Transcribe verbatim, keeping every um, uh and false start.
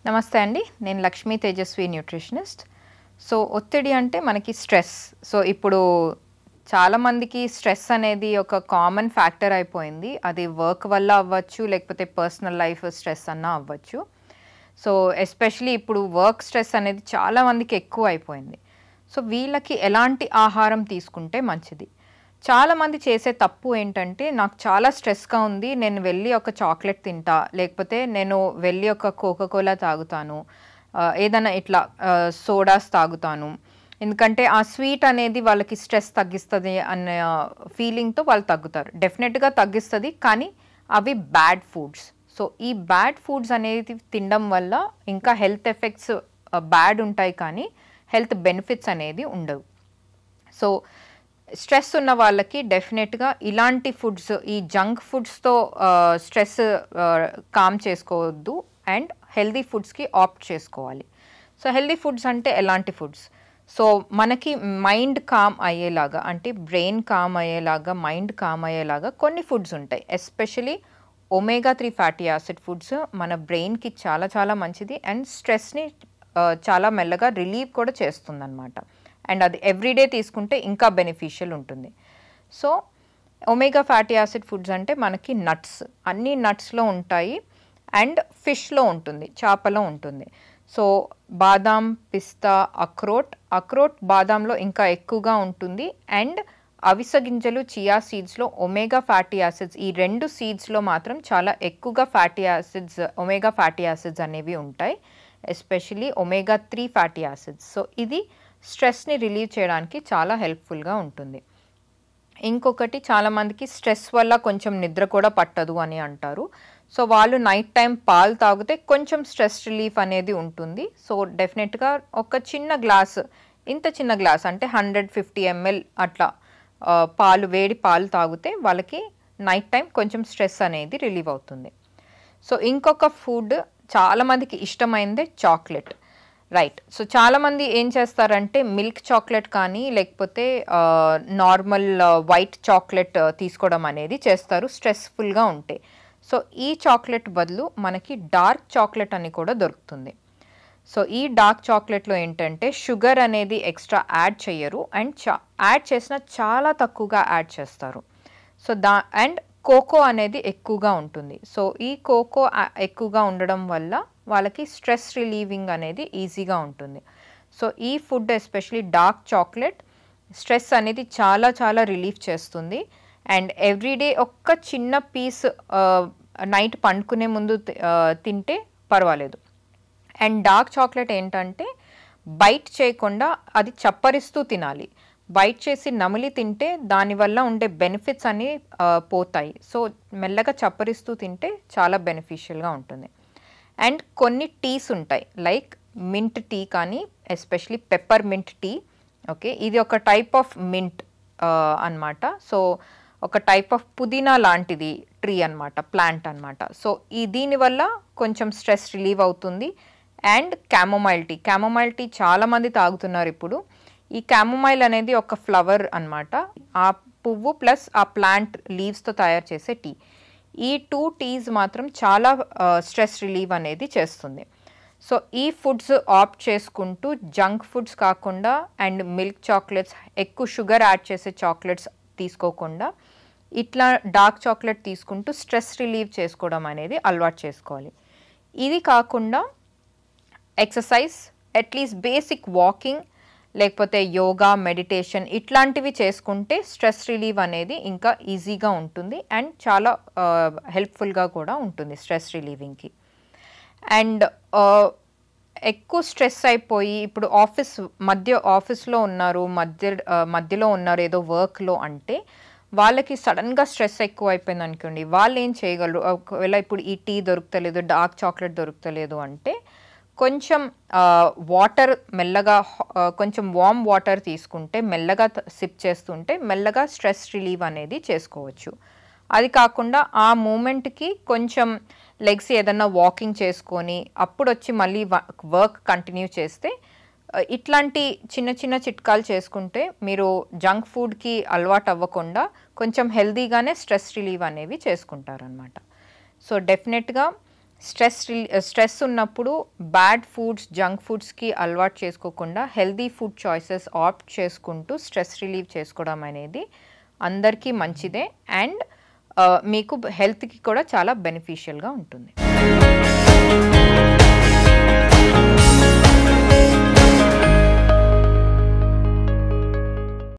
నమస్తే అండి. నేను లక్ష్మీ తేజస్వి న్యూట్రిషనిస్ట్. సో ఒత్తిడి అంటే మనకి స్ట్రెస్. సో ఇప్పుడు చాలా మందికి స్ట్రెస్ అనేది ఒక కామన్ ఫ్యాక్టర్ అయిపోయింది. అది వర్క్ వల్ల అవ్వచ్చు, లేకపోతే పర్సనల్ లైఫ్ స్ట్రెస్ అన్నా అవ్వచ్చు. సో ఎస్పెషల్లీ ఇప్పుడు వర్క్ స్ట్రెస్ అనేది చాలా మందికి ఎక్కువ అయిపోయింది. సో వీళ్ళకి ఎలాంటి ఆహారం తీసుకుంటే మంచిది? చాలామంది చేసే తప్పు ఏంటంటే, నాకు చాలా స్ట్రెస్‌గా ఉంది, నేను వెళ్ళి ఒక చాక్లెట్ తింటా, లేకపోతే నేను వెళ్ళి ఒక కోకా కోలా తాగుతాను, ఆహ్, ఏదైనా ఇట్లా ఆహ్, సోడాస్ తాగుతాను. ఎందుకంటే ఆ స్వీట్ అనేది వాళ్ళకి స్ట్రెస్ తగ్గిస్తది అన్న ఫీలింగ్‌తో వాళ్ళు తగ్గుతారు. డెఫినెట్‌గా తగ్గిస్తది, కానీ అవి బ్యాడ్ ఫుడ్స్. సో ఈ బ్యాడ్ ఫుడ్స్ అనేది తినడం వల్ల ఇంకా హెల్త్ ఎఫెక్ట్స్ ఆహ్, బ్యాడ్ ఉంటాయి, కానీ హెల్త్ బెనిఫిట్స్ అనేది ఉండవు. సో స్ట్రెస్ ఉన్న వాళ్ళకి డెఫినెట్‌గా ఇలాంటి ఫుడ్స్, ఈ జంక్ ఫుడ్స్‌తో ఆహ్, స్ట్రెస్ ఆహ్, కామ్ చేసుకోవద్దు అండ్ హెల్తీ ఫుడ్స్‌కి ఆప్ట్ చేసుకోవాలి. సో హెల్తీ ఫుడ్స్ అంటే ఎలాంటి ఫుడ్స్? సో మనకి మైండ్ కామ్ అయ్యేలాగా, అంటే బ్రెయిన్ కామ్ అయ్యేలాగా, మైండ్ కామ్ అయ్యేలాగా కొన్ని ఫుడ్స్ ఉంటాయి. Especially omega three fatty acid foods మన బ్రెయిన్‌కి చాలా చాలా మంచిది అండ్ స్ట్రెస్‌ని ఆహ్, చాలా మెల్లగా రిలీవ్ కూడా చేస్తుందన్నమాట. అండ్ అది ఎవ్రీడే తీసుకుంటే ఇంకా బెనిఫిషియల్ ఉంటుంది. So omega fatty acid foods అంటే మనకి నట్స్, అన్ని నట్స్‌లో ఉంటాయి అండ్ ఫిష్‌లో ఉంటుంది, చేపలో ఉంటుంది. సో బాదాం, పిస్తా, అక్రోట్, అక్రోట్ బాదాంలో ఇంకా ఎక్కువగా ఉంటుంది అండ్ అవిసె గింజలు, చియా సీడ్స్‌లో ఒమేగా ఫ్యాటీ యాసిడ్స్, ఈ రెండు సీడ్స్‌లో మాత్రం చాలా ఎక్కువగా fatty acids, omega fatty acids అనేవి ఉంటాయి. Especially omega three fatty acids. So ఇది స్ట్రెస్‌ని రిలీవ్ చేయడానికి చాలా హెల్ప్‌ఫుల్‌గా ఉంటుంది. ఇంకొకటి, చాలామందికి స్ట్రెస్ వల్ల కొంచెం నిద్ర కూడా పట్టదు అని అంటారు. సో వాళ్ళు నైట్ టైం పాలు తాగితే కొంచెం స్ట్రెస్ రిలీఫ్ అనేది ఉంటుంది. సో డెఫినెట్‌గా ఒక చిన్న గ్లాస్, ఇంత చిన్న గ్లాస్ అంటే హండ్రెడ్ ఫిఫ్టీ ఎంఎల్ అట్లా ఆహ్, పాలు, వేడి పాలు తాగితే వాళ్ళకి నైట్ టైం కొంచెం స్ట్రెస్ అనేది రిలీవ్ అవుతుంది. సో ఇంకొక ఫుడ్ చాలామందికి ఇష్టమైందే చాక్లెట్. రైట్. సో చాలామంది ఏం చేస్తారంటే మిల్క్ చాక్లెట్ కానీ, లేకపోతే ఆహ్, నార్మల్ వైట్ చాక్లెట్ తీసుకోవడం అనేది చేస్తారు స్ట్రెస్‌ఫుల్‌గా ఉంటే. సో ఈ చాక్లెట్ బదులు మనకి డార్క్ చాక్లెట్ అని కూడా దొరుకుతుంది. సో ఈ డార్క్ చాక్లెట్‌లో ఏంటంటే షుగర్ అనేది ఎక్స్ట్రా యాడ్ చెయ్యరు అండ్ చా యాడ్ చేసినా చాలా తక్కువగా యాడ్ చేస్తారు. సో దా అండ్ కోకో అనేది ఎక్కువగా ఉంటుంది. సో ఈ కోకో ఆహ్, ఎక్కువగా ఉండడం వల్ల వాళ్ళకి స్ట్రెస్ రిలీవింగ్ అనేది ఈజీగా ఉంటుంది. సో ఈ food especially dark chocolate stress అనేది చాలా చాలా రిలీఫ్ చేస్తుంది. అండ్ ఎవ్రీడే ఒక్క చిన్న పీస్ ఆహ్, నైట్ పండుకునే ముందు తి ఆహ్, తింటే పర్వాలేదు. అండ్ డార్క్ చాక్లెట్ ఏంటంటే బైట్ చేయకుండా అది చప్పరిస్తూ తినాలి. బైట్ చేసి నమిలి తింటే దానివల్ల ఉండే బెనిఫిట్స్ అన్నీ ఆహ్, పోతాయి. సో మెల్లగా చప్పరిస్తూ తింటే చాలా బెనిఫిషియల్‌గా ఉంటుంది. అండ్ కొన్ని టీస్ ఉంటాయి, లైక్ మింట్ టీ కానీ, especially peppermint tea. Okay, ఇది ఒక టైప్ ఆఫ్ మింట్ ఆహ్, అనమాట. సో ఒక టైప్ ఆఫ్ పుదీనా లాంటిది ట్రీ అనమాట, ప్లాంట్ అనమాట. సో ఈ దీనివల్ల కొంచెం స్ట్రెస్ రిలీవ్ అవుతుంది. And chamomile tea, chamomile tea చాలామంది తాగుతున్నారు ఇప్పుడు. ఈ క్యామోమైల్ అనేది ఒక ఫ్లవర్ అనమాట. ఆ పువ్వు ప్లస్ ఆ ప్లాంట్ లీవ్స్‌తో తయారు చేసే టీ. ఈ టూ టీస్ మాత్రం చాలా ఆహ్, స్ట్రెస్ రిలీవ్ అనేది చేస్తుంది. సో ఈ ఫుడ్స్ ఆప్ట్ చేసుకుంటూ జంక్ ఫుడ్స్ కాకుండా అండ్ మిల్క్ చాక్లెట్స్, ఎక్కువ షుగర్ యాడ్ చేసే చాక్లెట్స్ తీసుకోకుండా ఇట్లా డార్క్ చాక్లెట్ తీసుకుంటూ స్ట్రెస్ రిలీవ్ చేసుకోవడం అనేది అలవాటు చేసుకోవాలి. ఇది కాకుండా ఎక్సర్సైజ్, అట్లీస్ట్ బేసిక్ వాకింగ్, లేకపోతే యోగా, మెడిటేషన్ ఇట్లాంటివి చేసుకుంటే స్ట్రెస్ రిలీవ్ అనేది ఇంకా ఈజీగా ఉంటుంది అండ్ చాలా ఆహ్, హెల్ప్‌ఫుల్‌గా కూడా ఉంటుంది స్ట్రెస్ రిలీవింగ్‌కి. అండ్ ఆహ్, ఎక్కువ స్ట్రెస్ అయిపోయి ఇప్పుడు ఆఫీస్ మధ్య ఆఫీస్‌లో ఉన్నారు, మధ్య ఆహ్, మధ్యలో ఉన్నారు ఏదో వర్క్‌లో అంటే, వాళ్ళకి సడన్‌గా స్ట్రెస్ ఎక్కువైపోయిందనుకోండి, వాళ్ళేం చేయగలరు? ఒకవేళ ఇప్పుడు ఈ టీ దొరుకుతలేదు, డార్క్ చాక్లెట్ దొరుకుతలేదు అంటే, కొంచెం ఆహ్, వాటర్ మెల్లగా ఆహ్, కొంచెం వార్మ్ వాటర్ తీసుకుంటే, మెల్లగా త సిప్ చేస్తుంటే మెల్లగా స్ట్రెస్ రిలీవ్ అనేది చేసుకోవచ్చు. అది కాకుండా ఆ మూమెంట్‌కి కొంచెం లెగ్స్ ఏదన్నా వాకింగ్ చేసుకొని, అప్పుడొచ్చి మళ్ళీ వ వర్క్ కంటిన్యూ చేస్తే, ఆహ్, ఇట్లాంటి చిన్న చిన్న చిట్కాలు చేసుకుంటే మీరు జంక్ ఫుడ్‌కి అలవాటు అవ్వకుండా కొంచెం హెల్తీగానే స్ట్రెస్ రిలీవ్ అనేవి చేసుకుంటారనమాట. సో డెఫినెట్‌గా స్ట్రెస్ స్ట్రెస్ ఉన్నప్పుడు బ్యాడ్ ఫుడ్స్ జంక్ ఫుడ్స్కి అలవాటు చేసుకోకుండా హెల్దీ ఫుడ్ చాయిసెస్ ఆప్ట్ చేసుకుంటూ స్ట్రెస్ రిలీవ్ చేసుకోవడం అనేది అందరికీ మంచిదే అండ్ మీకు హెల్త్కి కూడా చాలా బెనిఫిషియల్గా ఉంటుంది.